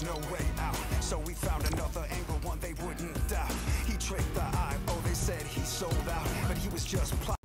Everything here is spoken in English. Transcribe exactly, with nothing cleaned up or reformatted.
no way out. So we found another angle, one they wouldn't doubt. He tricked the eye, oh they said he sold out, but he was just plotting.